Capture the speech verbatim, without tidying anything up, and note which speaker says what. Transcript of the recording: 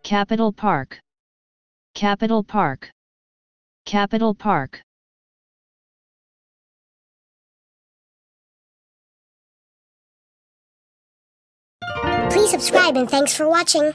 Speaker 1: Capital Park. Capital Park. Capital Park.
Speaker 2: Please subscribe and thanks for watching.